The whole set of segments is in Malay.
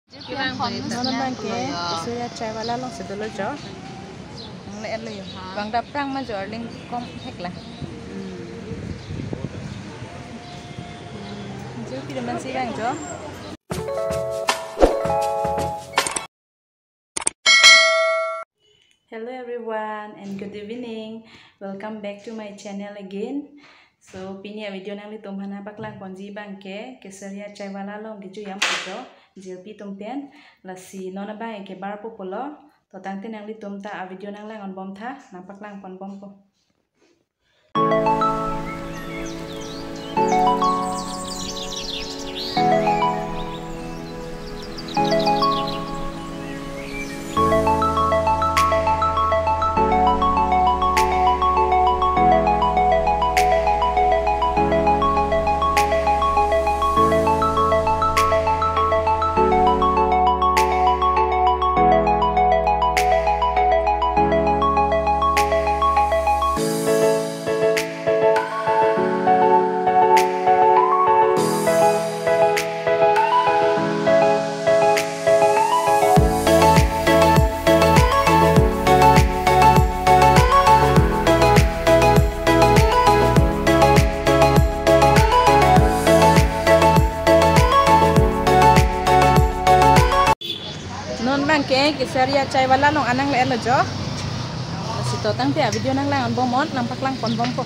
Nona bang ke KESARIA CHAIWALA long se dolo jo ang le lo yo bang da prang ma jo ling kom hek la Jirpi de man si bang jo. Hello everyone and good evening. Welcome back to my channel again. So Pini video nang li tumhana baklang konji bangke KESARIA CHAIWALA long giju yam pujo Jirpi tumpen lasi nona bang ke bar popolo to tangte nang li tumta a video nang lang on bom tha na baklang kon bom po. Bangke KESARIA CHAIWALA long anang le lo jo sito tang te video nang lang on bomon nampak lang pon bom po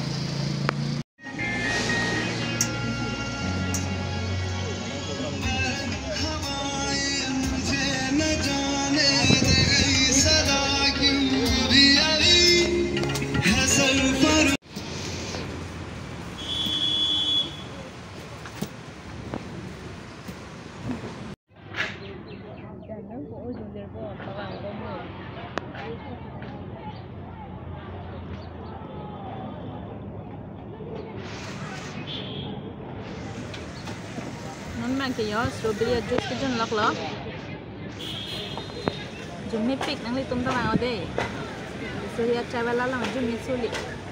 non mang ke yo strawberry juice ke jun lok lo jun mi pik nang li tum ta lang ode KESARIA CHAIWALA lang jun mi suli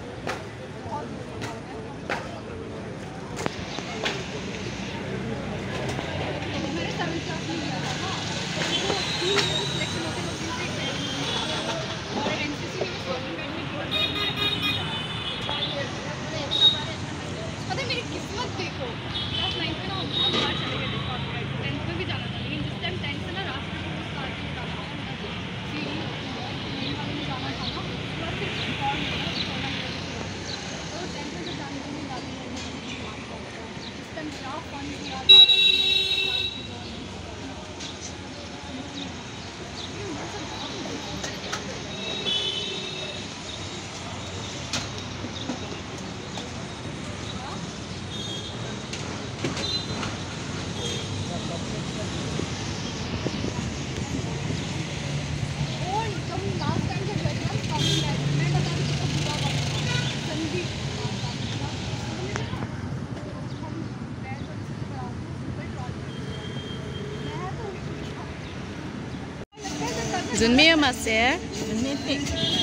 Junmi mas ya, junmi pik.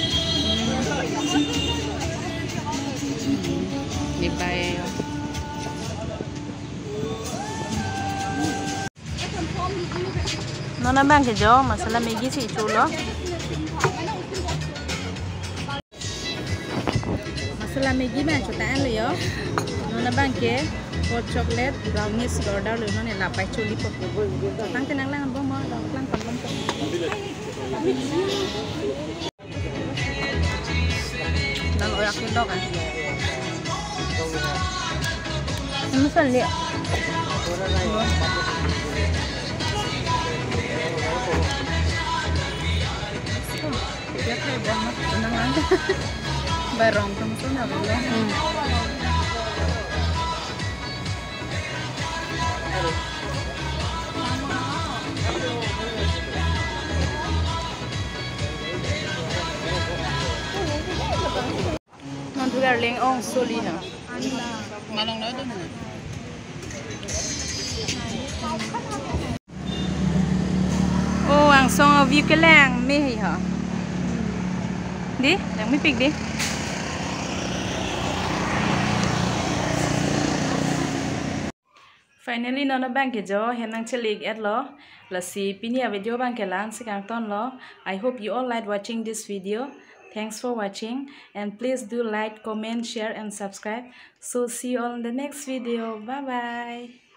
Dibayar yo. Nona bang ke jo, masala Maggi si chulo. Masala Maggi bang chutaan lo yo. Nona bang ke hot chocolate brownies order lo nona lapai chuli po. Tang tenang lang bom mo, lang kon bom po. Nang orak nito kan. Ano sali? Dia kayak banget tenang aja. Barong kamu tuh nggak boleh. Juga leng ong soli ha. Malong na doon. Oh, ang song view ke lang me hi ha. Di, yang mi pik di. Finally, nono bang ke jo henang chelik at lo. Lasi Pini a video bang ke lang sikang ton lo. I hope you all like watching this video. Thanks for watching, and please do like, comment, share and subscribe. So see you all in the next video. Bye bye.